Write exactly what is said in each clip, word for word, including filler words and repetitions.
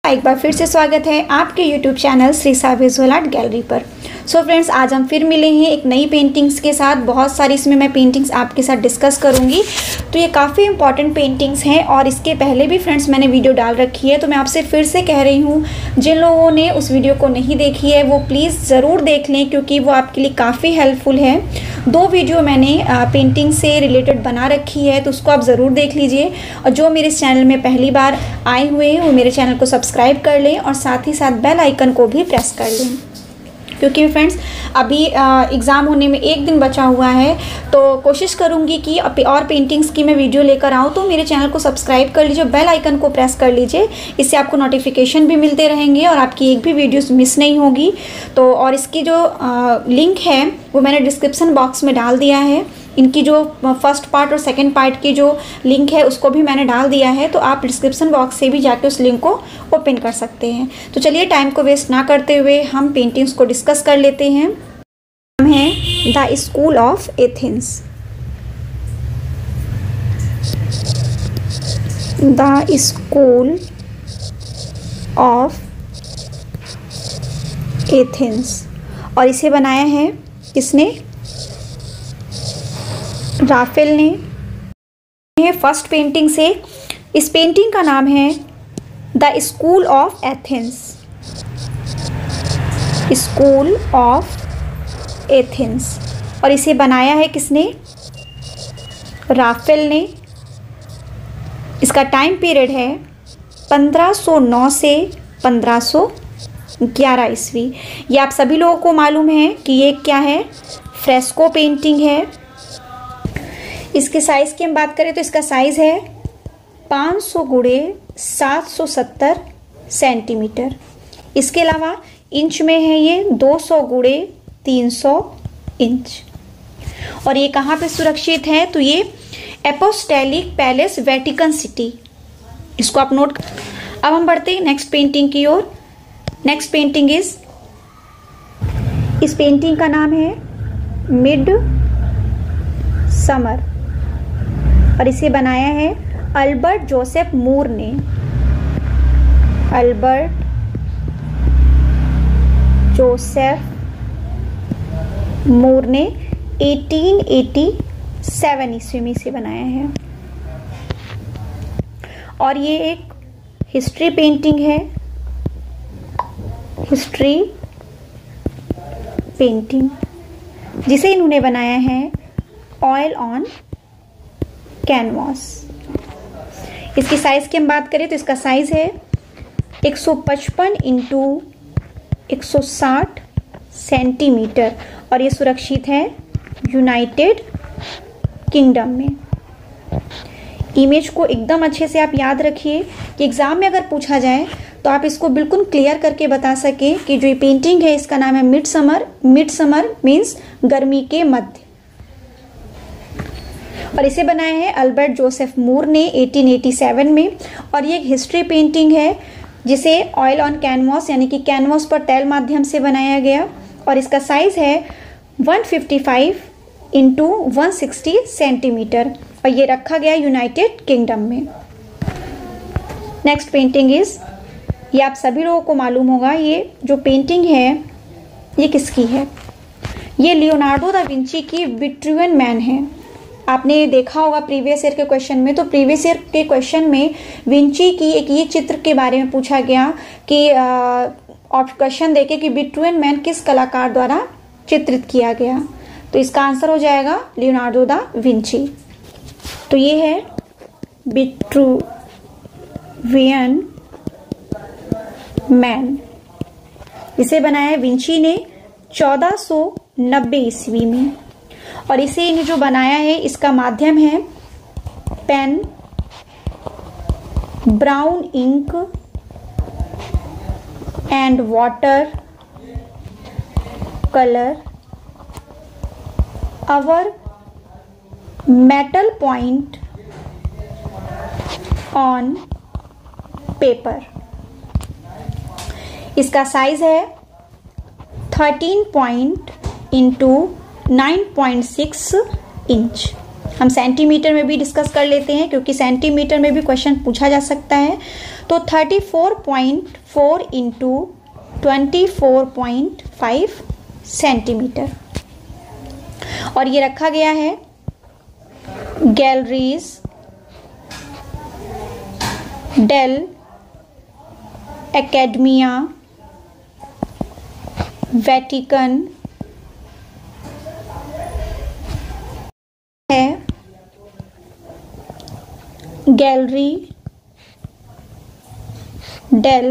एक बार फिर से स्वागत है आपके YouTube चैनल श्री सा विजुअल आर्ट गैलरी पर। सो so फ्रेंड्स, आज हम फिर मिले हैं एक नई पेंटिंग्स के साथ। बहुत सारी इसमें मैं पेंटिंग्स आपके साथ डिस्कस करूंगी। तो ये काफ़ी इंपॉर्टेंट पेंटिंग्स हैं और इसके पहले भी फ्रेंड्स मैंने वीडियो डाल रखी है। तो मैं आपसे फिर से कह रही हूँ, जिन लोगों ने उस वीडियो को नहीं देखी है वो प्लीज़ ज़रूर देख लें, क्योंकि वो आपके लिए काफ़ी हेल्पफुल है। दो वीडियो मैंने पेंटिंग से रिलेटेड बना रखी है, तो उसको आप ज़रूर देख लीजिए। और जो मेरे इस चैनल में पहली बार आए हुए हैं वो मेरे चैनल को सब्सक्राइब कर लें और साथ ही साथ बेल आइकन को भी प्रेस कर लें, क्योंकि फ्रेंड्स अभी एग्ज़ाम होने में एक दिन बचा हुआ है। तो कोशिश करूँगी कि और पेंटिंग्स की मैं वीडियो लेकर आऊँ। तो मेरे चैनल को सब्सक्राइब कर लीजिए, बेल आइकन को प्रेस कर लीजिए। इससे आपको नोटिफिकेशन भी मिलते रहेंगे और आपकी एक भी वीडियोस मिस नहीं होगी। तो और इसकी जो आ, लिंक है वो मैंने डिस्क्रिप्सन बॉक्स में डाल दिया है। इनकी जो फर्स्ट पार्ट और सेकंड पार्ट की जो लिंक है उसको भी मैंने डाल दिया है, तो आप डिस्क्रिप्शन बॉक्स से भी जाके उस लिंक को ओपन कर सकते हैं। तो चलिए टाइम को वेस्ट ना करते हुए हम पेंटिंग्स को डिस्कस कर लेते हैं। नाम है the school of Athens. The school of Athens, और इसे बनाया है किसने? राफेल ने। है फर्स्ट पेंटिंग से। इस पेंटिंग का नाम है the school of Athens. School of Athens, और इसे बनाया है किसने? राफेल ने। इसका टाइम पीरियड है पंद्रह सौ नौ से पंद्रह सौ ग्यारह ईस्वी। ये आप सभी लोगों को मालूम है कि ये क्या है? फ्रेस्को पेंटिंग है। इसके साइज़ की हम बात करें तो इसका साइज़ है पाँच सौ गुणे सात सौ सत्तर सेंटीमीटर। इसके अलावा इंच में है ये दो सौ गुणे तीन सौ इंच। और ये कहाँ पे सुरक्षित है? तो ये एपोस्टोलिक पैलेस वेटिकन सिटी। इसको आप नोट। अब हम बढ़ते हैं नेक्स्ट पेंटिंग की ओर। नेक्स्ट पेंटिंग इज, इस पेंटिंग का नाम है मिड समर, और इसे बनाया है अल्बर्ट जोसेफ मूर ने। अल्बर्ट जोसेफ मूर ने अठारह सौ सत्तासी ईस्वी में इसे बनाया है। और ये एक हिस्ट्री पेंटिंग है। हिस्ट्री पेंटिंग जिसे इन्होंने बनाया है ऑयल ऑन कैनवास। इसकी साइज की हम बात करें तो इसका साइज है एक सौ पचपन इंटू एक सौ साठ सेंटीमीटर, और ये सुरक्षित है यूनाइटेड किंगडम में। इमेज को एकदम अच्छे से आप याद रखिए कि एग्जाम में अगर पूछा जाए तो आप इसको बिल्कुल क्लियर करके बता सके कि जो ये पेंटिंग है इसका नाम है mid summer. Mid summer means गर्मी के मध्य, और इसे बनाया है अल्बर्ट जोसेफ मूर ने अठारह सौ सत्तासी में। और ये एक हिस्ट्री पेंटिंग है जिसे ऑयल ऑन कैनवास यानी कि कैनवास पर तैल माध्यम से बनाया गया, और इसका साइज है एक सौ पचपन इंटू एक सौ साठ सेंटीमीटर, और ये रखा गया यूनाइटेड किंगडम में। नेक्स्ट पेंटिंग इज, ये आप सभी लोगों को मालूम होगा, ये जो पेंटिंग है ये किसकी है? ये लियोनार्डो दा विंची की विट्रुवियन मैन है। आपने देखा होगा प्रीवियस ईयर के क्वेश्चन में। तो प्रीवियस ईयर के क्वेश्चन में विंची की एक ये चित्र के बारे में पूछा गया कि क्वेश्चन देखे कि विट्रुवियन मैन किस कलाकार द्वारा चित्रित किया गया। तो इसका आंसर हो जाएगा लियोनार्डो दा विंची। तो ये है विट्रुवियन मैन। इसे बनाया है विंची ने चौदह सौ नब्बे ईस्वी में, और इसे इन्हें जो बनाया है इसका माध्यम है pen, brown ink and water colour, over metal point on paper. इसका साइज है thirteen point into nine point six inch. हम सेंटीमीटर में भी डिस्कस कर लेते हैं क्योंकि सेंटीमीटर में भी क्वेश्चन पूछा जा सकता है। तो thirty four point four into twenty four point five centimetre, और ये रखा गया है गैलरीज डेल एकेडमिया वेटिकन है gallery dell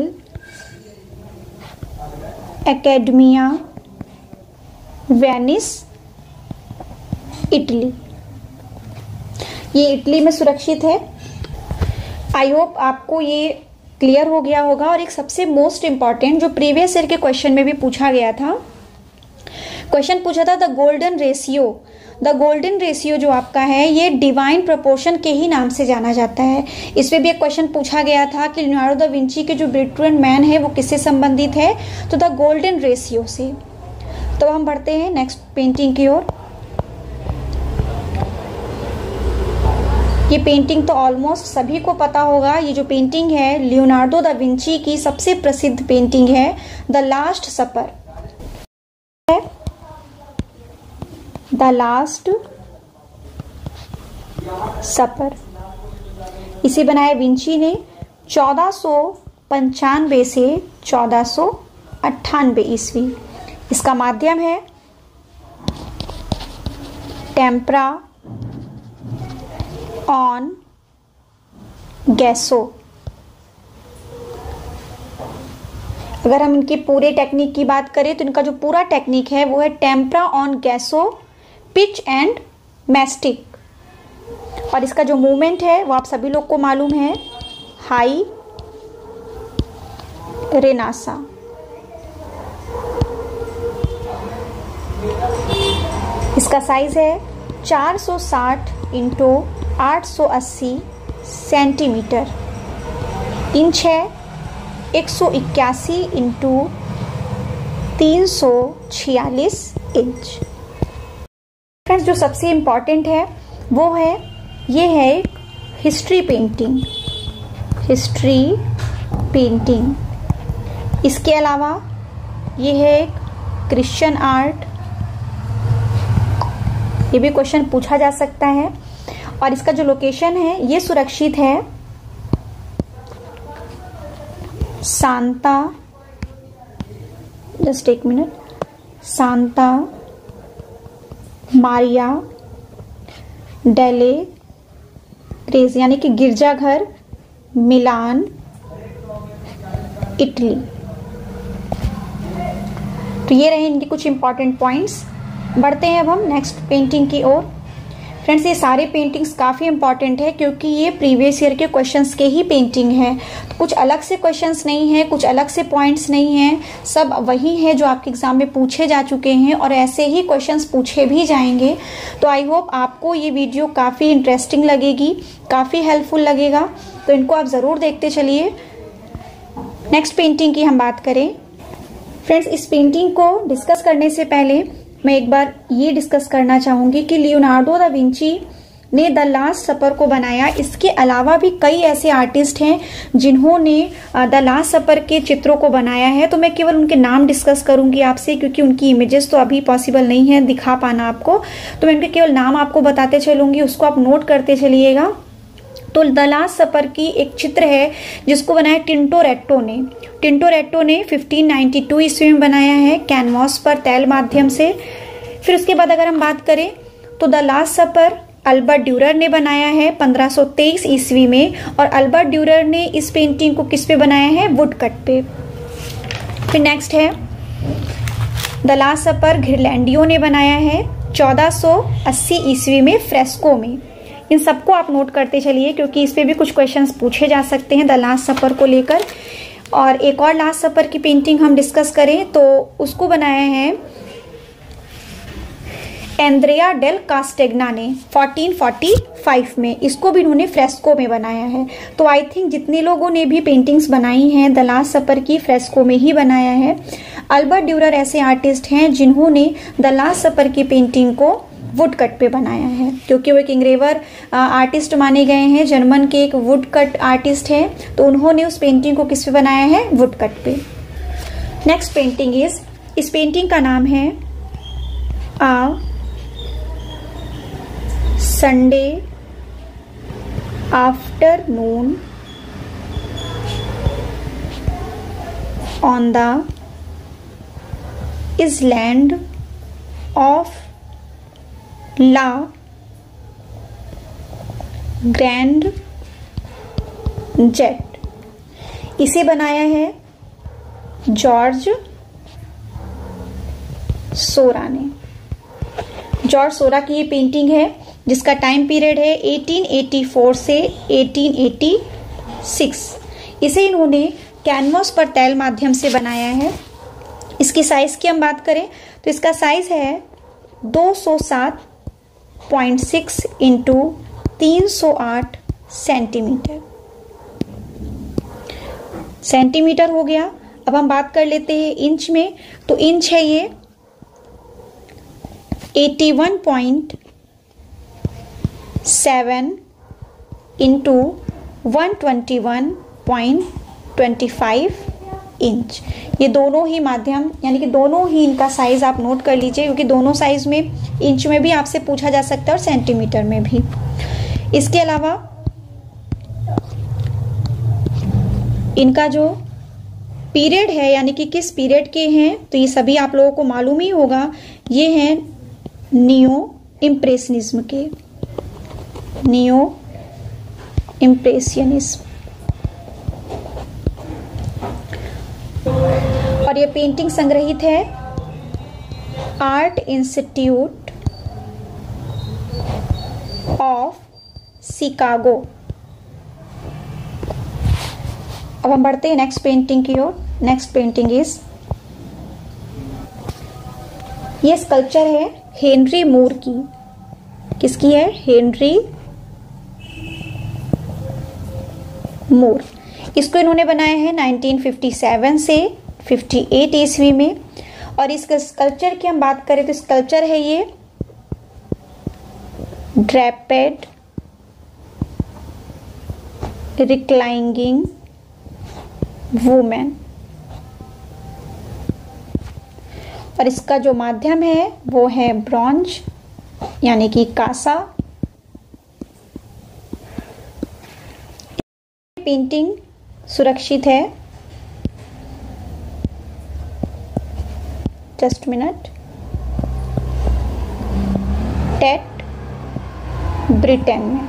Accademia Venice Italy. ये इटली में सुरक्षित है। आई होप आपको ये क्लियर हो गया होगा। और एक सबसे मोस्ट इंपॉर्टेंट जो प्रीवियस ईयर के क्वेश्चन में भी पूछा गया था, क्वेश्चन पूछा था the golden ratio. The golden ratio जो आपका है ये डिवाइन प्रोपोर्शन के ही नाम से जाना जाता है। इसमें भी एक क्वेश्चन पूछा गया था कि लियोनार्डो दा विंची के जो ब्रिलियंट मैन है वो किससे संबंधित है, तो द गोल्डन रेशियो से। तो हम बढ़ते हैं नेक्स्ट पेंटिंग की ओर। ये पेंटिंग तो ऑलमोस्ट सभी को पता होगा। ये जो पेंटिंग है लियोनार्डो दा विंची की सबसे प्रसिद्ध पेंटिंग है the last supper. The last supper इसे बनाया विंची ने चौदह सौ पंचानवे से चौदह सौ अट्ठानवे ईस्वी। इसका माध्यम है टेम्परा ऑन गैसो। अगर हम इनके पूरे टेक्निक की बात करें तो इनका जो पूरा टेक्निक है वो है tempera on gesso pitch and mastic. और इसका जो मूवमेंट है वो आप सभी लोग को मालूम है, हाई रेनासा। इसका साइज है चार सौ साठ इंटू आठ सौ अस्सी सेंटीमीटर। इंच है एक सौ इक्यासी इंटू तीन सौ छियालीस इंच। फ्रेंड्स, जो सबसे इम्पॉर्टेंट है वो है ये है एक हिस्ट्री पेंटिंग। हिस्ट्री पेंटिंग इसके अलावा ये है एक क्रिश्चियन आर्ट। ये भी क्वेश्चन पूछा जा सकता है। और इसका जो लोकेशन है ये सुरक्षित है सांता, जस्ट एक minute, Santa Maria delle Grazie, यानी कि गिरजाघर, मिलान, इटली। तो ये रहे इनके कुछ इंपॉर्टेंट पॉइंट्स। बढ़ते हैं अब हम नेक्स्ट पेंटिंग की ओर। फ्रेंड्स, ये सारे पेंटिंग्स काफ़ी इंपॉर्टेंट है क्योंकि ये प्रीवियस ईयर के क्वेश्चंस के ही पेंटिंग है। तो कुछ अलग से क्वेश्चंस नहीं है, कुछ अलग से पॉइंट्स नहीं है, सब वही है जो आपके एग्जाम में पूछे जा चुके हैं और ऐसे ही क्वेश्चंस पूछे भी जाएंगे। तो आई होप आपको ये वीडियो काफ़ी इंटरेस्टिंग लगेगी, काफ़ी हेल्पफुल लगेगा। तो इनको आप ज़रूर देखते चलिए। नेक्स्ट पेंटिंग की हम बात करें। फ्रेंड्स, इस पेंटिंग को डिस्कस करने से पहले मैं एक बार ये डिस्कस करना चाहूंगी कि लियोनार्डो दा विंची ने द लास्ट सपर को बनाया। इसके अलावा भी कई ऐसे आर्टिस्ट हैं जिन्होंने द लास्ट सपर के चित्रों को बनाया है। तो मैं केवल उनके नाम डिस्कस करूंगी आपसे क्योंकि उनकी इमेजेस तो अभी पॉसिबल नहीं है दिखा पाना आपको। तो मैं उनके केवल नाम आपको बताते चलूंगी, उसको आप नोट करते चलिएगा। तो द लास्ट सपर की एक चित्र है जिसको बनाया टिंटोरेट्टो ने। टिंटोरेट्टो ने फिफ्टीन नाइंटी टू ईस्वी में बनाया है कैनवास पर तैल माध्यम से। फिर उसके बाद अगर हम बात करें तो the last supper Albert Durer ने बनाया है पंद्रह सौ तेईस ईस्वी में। और अल्बर्ट ड्यूरर ने इस पेंटिंग को किस पे बनाया है, वुड कट पे। फिर नेक्स्ट है द लास्ट सपर घिरलैंडियो ने बनाया है चौदह सौ अस्सी ईस्वी में फ्रेस्को में। इन सबको आप नोट करते चलिए क्योंकि इस पे भी कुछ क्वेश्चंस पूछे जा सकते हैं द लास्ट सपर को लेकर। और एक और लास्ट सपर की पेंटिंग हम डिस्कस करें तो उसको बनाया है एंड्रेया डेल कास्टेग्ना ने फोर्टीन फोर्टी फाइव में। इसको भी इन्होंने फ्रेस्को में बनाया है। तो आई थिंक जितने लोगों ने भी पेंटिंग्स बनाई हैं द लास्ट सपर की फ्रेस्को में ही बनाया है। अल्बर्ट ड्यूरर ऐसे आर्टिस्ट हैं जिन्होंने द लास्ट सपर की पेंटिंग को वुड कट पे बनाया है, क्योंकि वो एक इंग्रेवर आर्टिस्ट माने गए हैं, जर्मन के एक वुड कट आर्टिस्ट है, तो उन्होंने उस पेंटिंग को किस पे बनाया है, वुड कट पे। नेक्स्ट पेंटिंग इज, इस पेंटिंग का नाम है a Sunday afternoon on the island of La Grande Jatte. इसे बनाया है जॉर्ज सोरा ने। जॉर्ज सोरा की ये पेंटिंग है जिसका टाइम पीरियड है अठारह सौ चौरासी से अठारह सौ छियासी। इसे इन्होंने कैनवास पर तैल माध्यम से बनाया है। इसकी साइज की हम बात करें तो इसका साइज है दो सौ सात पॉइंट सिक्स इंटू तीन सौ आठ सेंटीमीटर सेंटीमीटर हो गया। अब हम बात कर लेते हैं इंच में, तो इंच है ये इक्यासी point seven into one twenty one point twenty five inch. ये दोनों ही माध्यम यानी कि दोनों ही इनका साइज आप नोट कर लीजिए, क्योंकि दोनों साइज में इंच में भी आपसे पूछा जा सकता है और सेंटीमीटर में भी। इसके अलावा इनका जो पीरियड है यानी कि किस पीरियड के हैं, तो ये सभी आप लोगों को मालूम ही होगा। ये हैं नियो इम्प्रेशनिज्म के, नियो इम्प्रेशनिज्म। और ये पेंटिंग संग्रहित है आर्ट इंस्टीट्यूट ऑफ शिकागो। अब हम बढ़ते हैं नेक्स्ट पेंटिंग की ओर। नेक्स्ट पेंटिंग इज, ये स्कल्पचर है हेनरी मूर की। किसकी है? Henry Moore. इसको इन्होंने बनाया है नाइनटीन फिफ्टी सेवन से अट्ठावन ईस्वी में। और इस स्कल्पचर की हम बात करें तो स्कल्पचर है ये ड्रैपेड रिक्लाइनिंग वुमेन। और इसका जो माध्यम है वो है ब्रॉन्ज यानी कि कांसा। पेंटिंग सुरक्षित है, जस्ट मिनट, टेट ब्रिटेन में।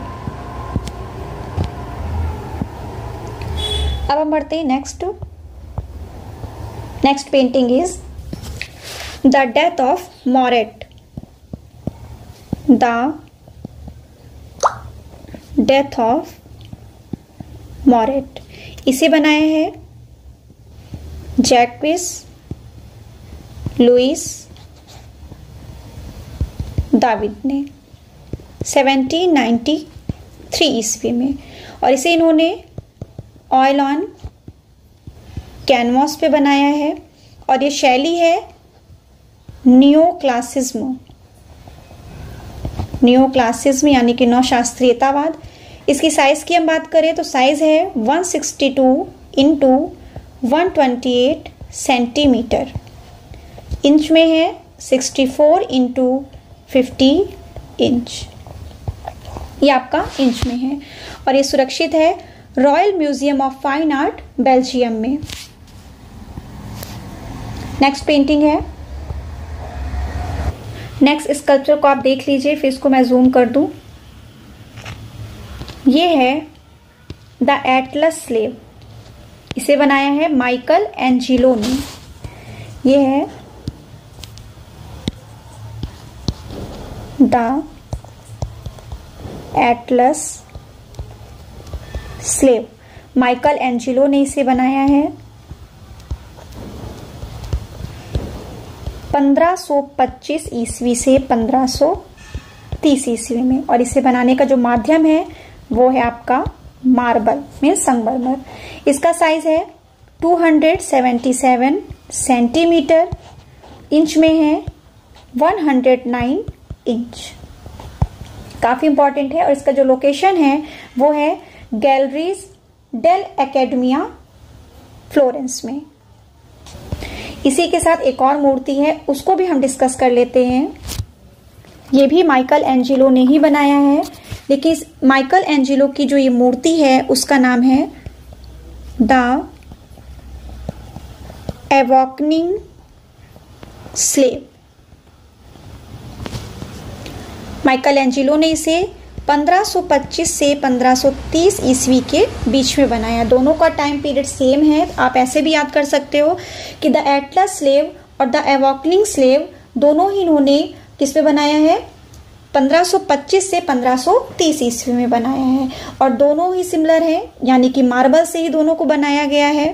अब हम बढ़ते हैं next. Next painting is the death of Marat. The death of Marat. इसे बनाया है जैक्विस लुइस दाविद ने सेवनटीन नाइंटी थ्री ईस्वी में। और इसे इन्होंने ऑयल ऑन कैनवास पे बनाया है। और ये शैली है नियो क्लासिज्म। नियो क्लासिज्म यानी कि नवशास्त्रीयतावाद। इसकी साइज की हम बात करें तो साइज है one sixty two into one twenty eight centimetre. Inch में है sixty four into fifty inch. ये आपका इंच में है। और ये सुरक्षित है royal museum of fine art Belgium में। नेक्स्ट पेंटिंग है। नेक्स्ट स्कल्पचर को आप देख लीजिए, फिर इसको मैं जूम कर दूं। ये है द एटलस स्लेव। इसे बनाया है माइकल एंजिलो ने। ये है the Atlas slave. Michelangelo ने इसे बनाया है पंद्रह सौ पच्चीस ईस्वी से पंद्रह सौ तीस ईस्वी में। और इसे बनाने का जो माध्यम है वो है आपका मार्बल में संगमरमर। इसका साइज है two hundred seventy seven centimetre. Inch में है वन हंड्रेड नाइन इंच। काफी इंपॉर्टेंट है। और इसका जो लोकेशन है वो है गैलरीज डेल एकेडमिया फ्लोरेंस में। इसी के साथ एक और मूर्ति है, उसको भी हम डिस्कस कर लेते हैं। ये भी माइकल एंजेलो ने ही बनाया है, लेकिन इस माइकल एंजेलो की जो ये मूर्ति है उसका नाम है the awakening slave. Michelangelo ने इसे पंद्रह सौ पच्चीस से पंद्रह सौ तीस ईस्वी के बीच में बनाया। दोनों का टाइम पीरियड सेम है। आप ऐसे भी याद कर सकते हो कि द एटलस स्लेव और द एवॉकनिंग स्लेव दोनों ही इन्होंने किस में बनाया है, पंद्रह सौ पच्चीस से पंद्रह सौ तीस ईस्वी में बनाया है। और दोनों ही सिमिलर हैं, यानी कि मार्बल से ही दोनों को बनाया गया है।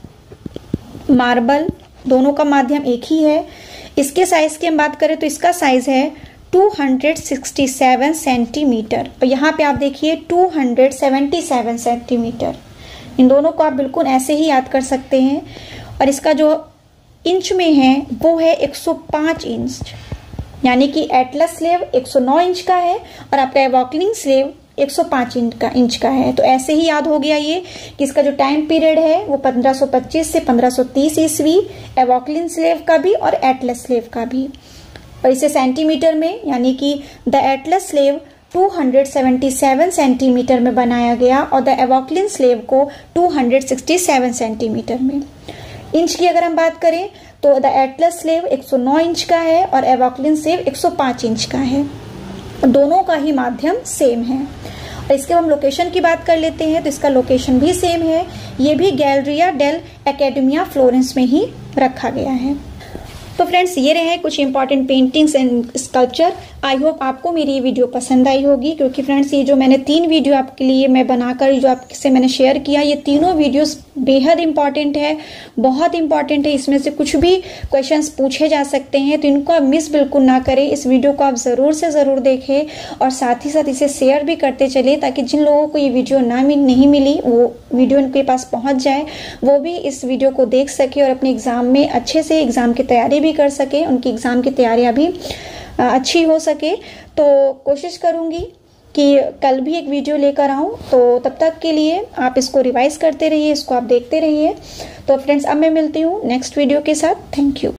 मार्बल, दोनों का माध्यम एक ही है। इसके साइज की हम बात करें तो इसका साइज है दो सौ सड़सठ सेंटीमीटर, और यहाँ पे आप देखिए दो सौ सतहत्तर सेंटीमीटर। इन दोनों को आप बिल्कुल ऐसे ही याद कर सकते हैं। और इसका जो इंच में है वो है एक सौ पाँच इंच, यानी कि एटलस स्लेव एक सौ नौ इंच का है और आपका एवॉकनिंग स्लेव एक सौ पाँच इंच का इंच का है। तो ऐसे ही याद हो गया ये कि इसका जो टाइम पीरियड है वो पंद्रह सौ पच्चीस से पंद्रह सौ तीस ईस्वी, एवॉकनिंग स्लेव का भी और एटलस स्लेव का भी। और इसे सेंटीमीटर में, यानी कि द एटलस स्लेव दो सौ सतहत्तर सेंटीमीटर में बनाया गया और द एवॉकनिंग स्लेव को दो सौ सरसठ सेंटीमीटर में। इंच की अगर हम बात करें तो द एटलस स्लेव एक सौ नौ इंच का है और एवॉकनिंग स्लेव एक सौ पाँच इंच का है। दोनों का ही माध्यम सेम है। और इसके हम लोकेशन की बात कर लेते हैं तो इसका लोकेशन भी सेम है। ये भी गैलरिया डेल एकेडमिया फ्लोरेंस में ही रखा गया है। तो फ्रेंड्स, ये रहे कुछ important paintings and sculpture. I hope आपको मेरी ये वीडियो पसंद आई होगी, क्योंकि फ्रेंड्स ये जो मैंने तीन वीडियो आपके लिए मैं बनाकर जो आपसे मैंने शेयर किया, ये तीनों वीडियोस बेहद इंपॉर्टेंट है, बहुत इंपॉर्टेंट है। इसमें से कुछ भी क्वेश्चंस पूछे जा सकते हैं, तो इनको आप मिस बिल्कुल ना करें। इस वीडियो को आप ज़रूर से ज़रूर देखें और साथ ही साथ इसे शेयर भी करते चले, ताकि जिन लोगों को ये वीडियो ना मिल नहीं मिली वो वीडियो उनके पास पहुँच जाए, वो भी इस वीडियो को देख सके और अपने एग्ज़ाम में अच्छे से एग्ज़ाम की तैयारी भी कर सके, उनकी एग्ज़ाम की तैयारियां भी अच्छी हो सके। तो कोशिश करूंगी कि कल भी एक वीडियो लेकर आऊं। तो तब तक के लिए आप इसको रिवाइज करते रहिए, इसको आप देखते रहिए। तो फ्रेंड्स, अब मैं मिलती हूँ नेक्स्ट वीडियो के साथ। Thank you.